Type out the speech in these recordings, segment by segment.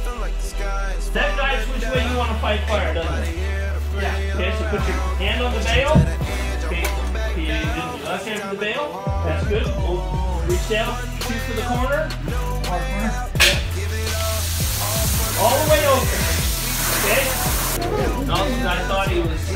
That guides which way you want to fight fire, doesn't it? Yeah. Okay, so put your hand on the bail. Okay, you did your left hand to the bail. That's good. We'll reach down, shoot for the corner. All the way over. Okay? I thought he was.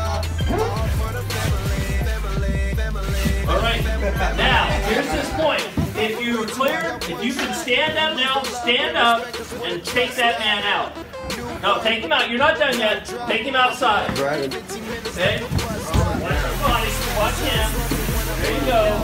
Alright, now, here's this point. If you're clear, if you can stand up now, stand up and take that man out. No, take him out. You're not done yet. Take him outside. Okay? Watch your body. Watch him. There you go.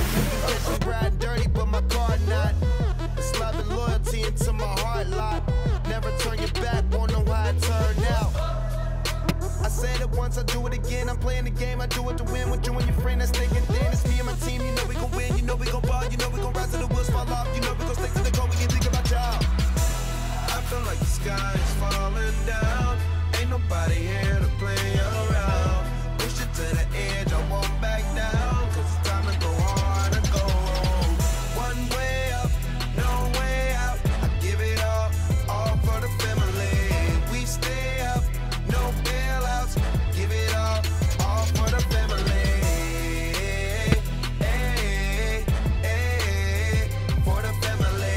I said it once, I do it again. I'm playing the game, I do it to win. With you and your friend that's thinking thin. It's me and my team, you know we gon' win. You know we gon' ball, you know we gon' rise to the wheels fall off. You know we gon' stick to the goal, we can think about y'all. I feel like the sky is falling down. Ain't nobody here to play around. Push it to the edge, I won't back down. Cause it's time to go hard and go home. One way up, no way out. I give it all for the family. We stay up, no bailouts. Give it all for the family. Hey, hey, for the family.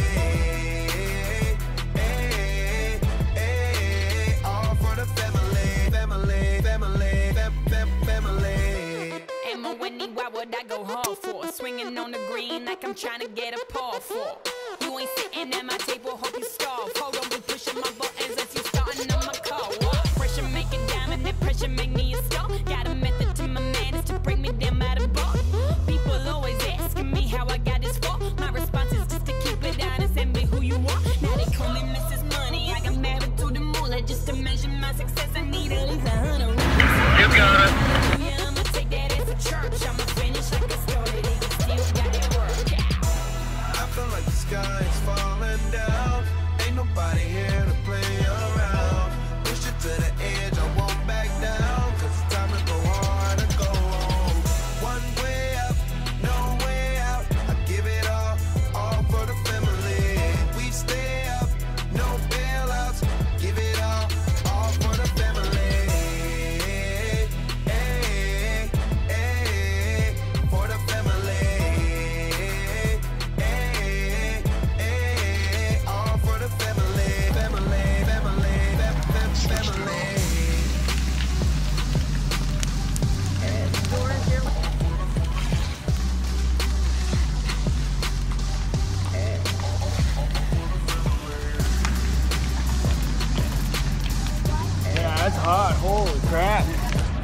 Hey, hey, all for the family. Family, family. Am I Whitney? Why would I go hard for? Swinging on the green like I'm trying to get a paw for. You ain't sitting at my table, hope you starve. Hold on, be pushing my buttons as you starting on my car. Pressure make a diamond, that pressure make me a star. Got a method to my madness to bring me down by the bar. People always asking me how I got this far. My response is just to keep it honest and be who you are. Now they call me Mrs. Money. I got married to the moolah just to measure my success. I need at least 100. You got it. Yeah, I'ma take that as a church. I'ma finish like I started it. Still got it work out. I feel like the sky is falling down. Ain't nobody here to play around. Push it to the edge, I won't back down. Cause it's time to go hard and go home. One way up, no way out. I give it all for the family. We stay up, no bailouts. Give it all for the family. Hey, hey, for the family. Hey, hey, all for the family. Family. Yeah, that's hot. Holy crap.